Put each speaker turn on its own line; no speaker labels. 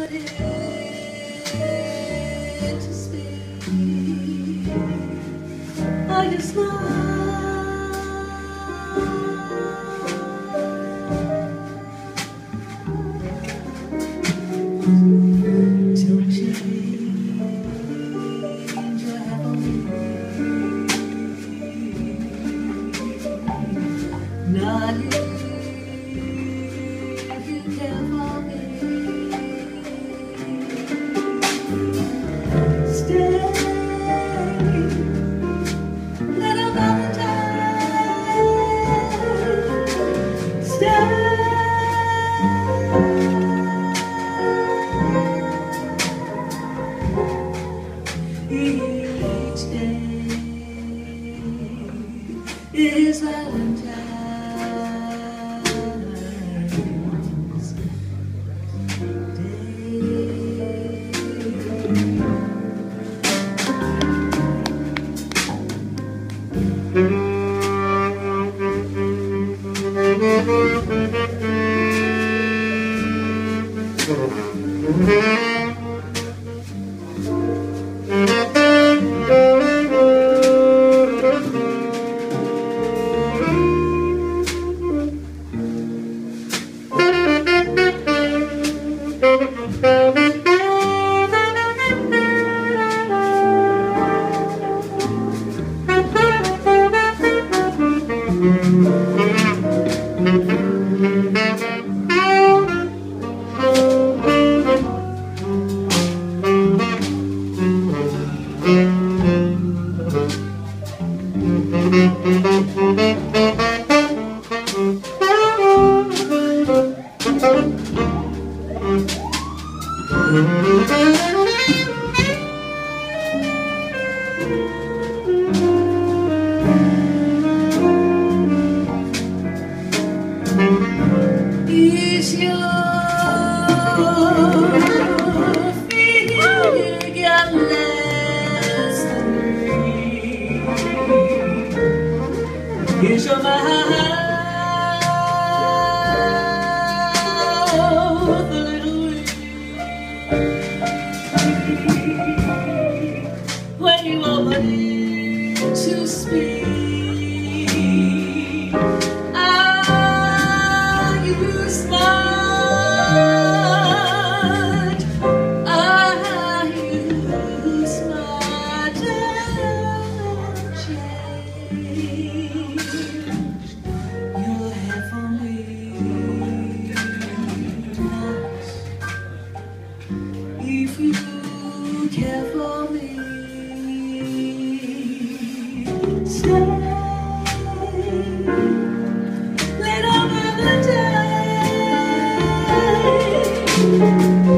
to speak. Are you smart? Don't change your heavenly. Not if you care for me. Stay, little Valentine. Stay. Each day is Valentine's Day. Is your feeling got less than me? Is your mouth a little weak when you open it to speak? If you care for me, stay, little Valentine.